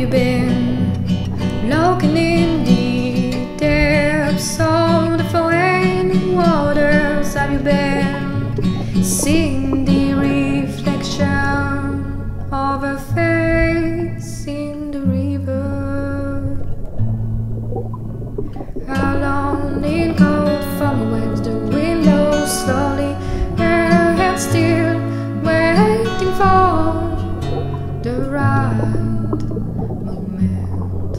you been looking in the depths of the flowing waters? Have you been seeing the reflection of a face in the river? Alone in cold foggy waves, the window slowly and still waiting for the right moment.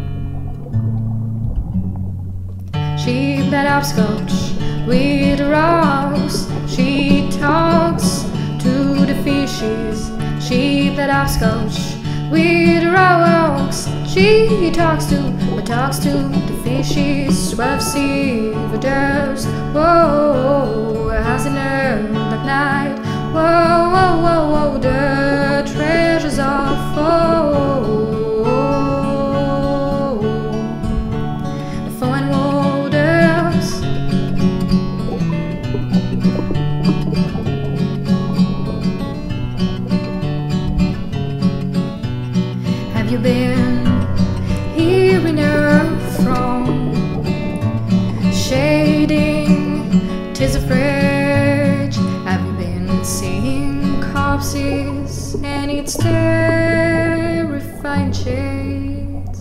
She played upscotch with the rocks. She talks to the fishes. She played upscotch with the rocks. She talks to the fishes. 12 silver dust. Whoa, has he learned that night? Whoa, whoa, whoa, whoa, the treasures of the flowing waters. Have you been hearing her from shading tis a fridge? Have you been seeing corpses and its terrifying shades?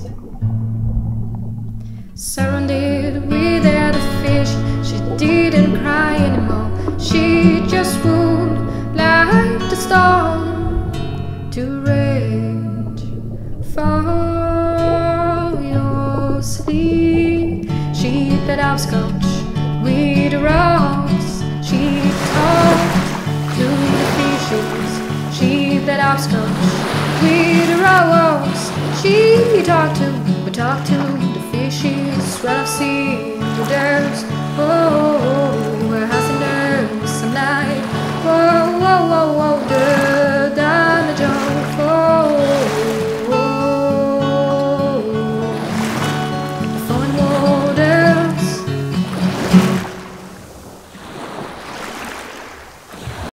Surrounded with other fish, she didn't cry anymore. She just would like the storm to rage for your sleep. She played upscotch with the rocks. She talked to the fishes. She played upscotch with the rocks. She talked to the fishes. 12 sea